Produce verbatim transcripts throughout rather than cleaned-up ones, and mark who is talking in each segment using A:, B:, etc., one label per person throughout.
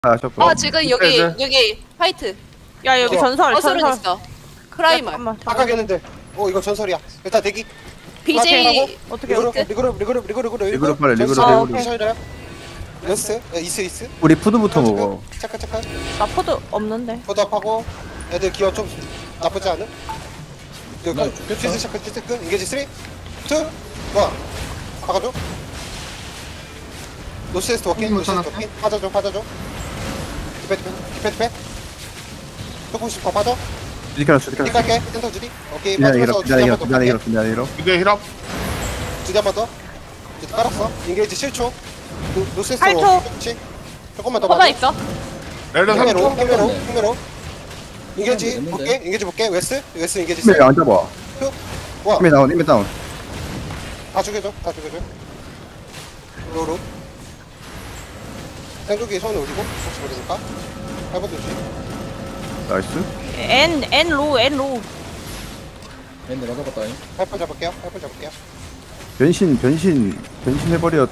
A: 하셨고.
B: 아 지금 여기
C: 네,
B: 여기 화이트
D: 야 여기
E: 어,
D: 전설
B: 어스름
D: 전설.
B: 있어. 크라이머
D: 잠깐만.
E: 아까겠는데. 어 이거 전설이야. 일단 대기.
B: 비제이
D: 어떻게
E: 리그룹
D: 어떻게?
E: 리그룹 리그룹 리그룹 리그룹
A: 리그룹 빨리, 리그룹,
E: 전설.
D: 리그룹.
E: 전설이야. 레스 이스 이스.
A: 우리 푸드부터 먹어.
E: 잠깐 잠깐.
D: 나 포드 없는데.
E: 포드업하고 애들 기어 좀 나쁘지 않은? 이거
C: 나 죽겠다.
E: 퀴즈 체크 퀴즈 체크 인게지 삼, 이, 일 박아줘. 노스에스트 워킹 노스에스트 워킹 빠져줘 빠져줘. 디펜 디펜 디펜 디펜. 조금씩 더 빠져.
A: 이렇게 하나, 이렇게
E: 힐
A: 하나.
E: 갈게. 센터 주디. 오케이
A: 미안해,
E: 빠지면서
A: 이렇게, 미안해,
E: 주디
A: 이렇게,
E: 한번
A: 미안해,
E: 더.
A: 이렇게, 미안해, 이렇게.
C: 이제 힐업.
E: 주디 한번 더. 주디 깔았어. 인게이지 칠 초. 노- 노스에스트
D: 팔 초.
E: 워킹. 그렇지. 조금만 더
B: 퍼다
E: 빠져.
B: 있어.
C: 렐레 삼
E: 힘내로
C: 초.
E: 힘내로 힘내로. 인게이지
F: 됐는데.
E: 볼게. 인게이지 볼게. 웨스 웨스 인게이지
A: 힘이
E: 삼.
A: 안 잡아.
E: 와.
A: 힘이 다운, 힘이 다운.
E: 다 죽여줘, 다 죽여줘. 로로. 생각이 손을 올리고, 혹시 모르니까. 해보듯이.
A: 나이스.
D: N N 로우 N 로우.
F: 앤 내가 잡았다잉.
E: 할phần 잡을게요, 할phần 잡을게요.
A: 변신, 변신, 변신해버려.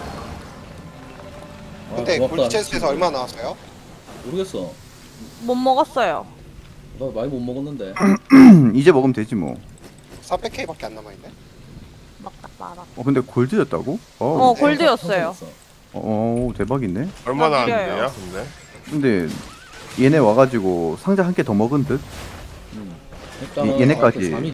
F: 아,
E: 근데
F: 고맙다.
E: 골드체스에서 얼마 나왔어요?
F: 모르겠어.
D: 못 먹었어요.
F: 나 많이 못 먹었는데.
A: 이제 먹으면 되지 뭐.
E: 사백 케이밖에 안 남아있네.
D: 막딱 말아.
A: 어, 근데 골드였다고?
D: 어
A: 어,
D: 골드였어요.
A: 어, 대박이네.
C: 얼마나
D: 나
C: 하는데요? 근데
A: 근데 얘네 와가지고 상자 한 개 더 먹은 듯?
F: 음. 일단은
A: 얘네까지.
F: 아, 그 삼이